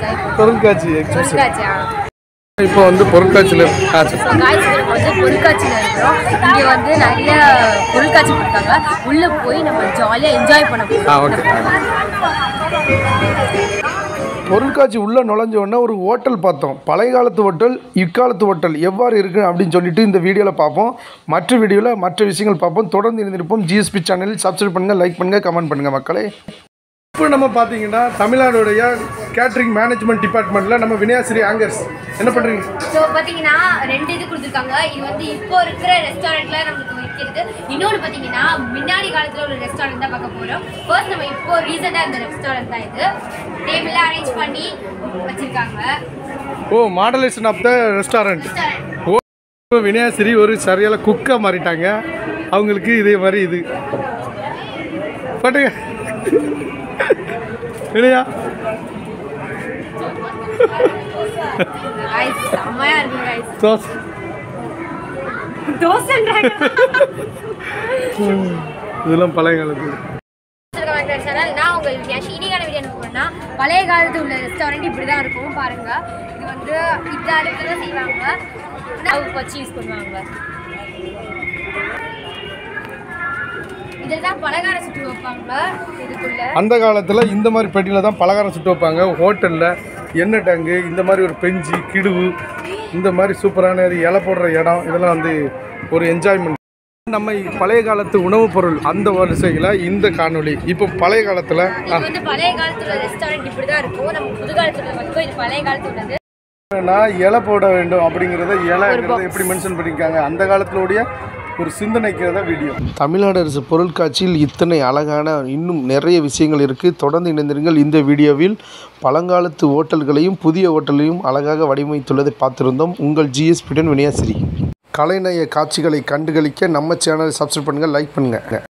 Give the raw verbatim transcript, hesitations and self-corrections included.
பொருட்காட்சி இப்போ வந்து பொருட்காட்சியில் வந்து பொருட்காட்சியில் இருக்கிறோம். இங்கே வந்து நிறைய பொருட்காட்சி கொடுத்தாங்க. உள்ளே போய் நம்ம ஜாலியாக என்ஜாய் பண்ண போகிறோம். பொருட்காட்சி உள்ளே நுழைஞ்ச உடனே ஒரு ஹோட்டல் பார்த்தோம். பழைய காலத்து ஹோட்டல், இக்காலத்து ஹோட்டல் எவ்வாறு இருக்குது அப்படின்னு சொல்லிட்டு இந்த வீடியோவில் பார்ப்போம். மற்ற வீடியோவில் மற்ற விஷயங்கள் பார்ப்போம். தொடர்ந்து இருந்திருப்போம். ஜிஎஸ்பி சேனலில் சப்ஸ்கிரைப் பண்ணுங்கள், லைக் பண்ணுங்கள், கமெண்ட் பண்ணுங்கள் மக்களே. இப்போ நம்ம பார்த்தீங்கன்னா தமிழ்நாடுடைய கேட்ரிங் மேனேஜ்மெண்ட் டிபார்ட்மெண்ட்டில் நம்ம வினயாஸ்ரீ ஆங்கர்ஸ் என்ன பண்ணுறீங்க? ஸோ பார்த்தீங்கன்னா ரெண்டு இது கொடுத்துருக்காங்க. இது வந்து இப்போ இருக்கிற ரெஸ்டாரண்ட்டில் நம்மளுக்கு வைக்கிறது. இன்னொன்று பார்த்தீங்கன்னா முன்னாடி காலத்தில் ஒரு ரெஸ்டாரண்ட் தான் பார்க்க போகிறோம். ஃபர்ஸ்ட் நம்ம இப்போ ரீசெண்டாக இந்த ரெஸ்டாரண்ட் தான் இது. டேபிளாக அரேஞ்ச் பண்ணி வச்சுருக்காங்க. Oh, modulation of the restaurant. Oh, Vinayashree ஒரு சரியான குக்காக மாறிட்டாங்க. அவங்களுக்கு இதே மாதிரி இது பட்டுங்க இல்லையா? இதெல்லாம் பழைய காலத்து. நான் உங்களுக்கு இனிக்கான வீடியோ அனுப்புறேன்னா பழைய காலத்து உள்ள ரெஸ்டாரண்ட் இப்படி தான் இருக்கும் பாருங்க. இது வந்து இந்த அடுப்பு தான் செய்வாங்க. அவங்க வச்சு யூஸ் பண்ணுவாங்க. இதெல்லாம் பலகாரம் சுட்டு வைப்பாங்க. இதுக்குள்ள அந்த காலத்தில் இந்த மாதிரி பெட்டியில் தான் பலகாரம் சுட்டு வைப்பாங்க. ஹோட்டலில் எண்ணெய் டேங்கு, இந்த மாதிரி ஒரு பெஞ்சு கிடுவு, இந்த மாதிரி சூப்பரான இலை போடுற இடம், இதெல்லாம் வந்து ஒரு என்ஜாய்மெண்ட். நம்ம பழைய காலத்து உணவுப் பொருள் அந்த வரிசையில் இந்த காணொலி. இப்போ பழைய காலத்தில் வந்து பழைய காலத்துல ரெஸ்டாரண்ட் இப்படி தான் இருக்கும். நம்ம புது காலத்துல வந்து இது பழைய காலத்து உள்ளது. நான் இலை போட வேண்டும் அப்படிங்கிறத இலைங்கிறத எப்படி மென்ஷன் பண்ணியிருக்காங்க அந்த காலத்திலோடைய ஒரு சிந்தனைக்கு தான் வீடியோ. தமிழ்நாடு அரசு பொருட்காட்சியில் இத்தனை அழகான இன்னும் நிறைய விஷயங்கள் இருக்குது. தொடர்ந்து இணைந்திருங்கள். இந்த வீடியோவில் பழங்காலத்து ஹோட்டல்களையும் புதிய ஹோட்டலையும் அழகாக வடிவமைத்துள்ளதை பார்த்திருந்தோம். உங்கள் ஜிஎஸ்பியுடன் வினயாஸ்ரீ. கலைநய காட்சிகளை கண்டுகளிக்க நம்ம சேனலை சப்ஸ்கிரைப் பண்ணுங்கள், லைக் பண்ணுங்கள்.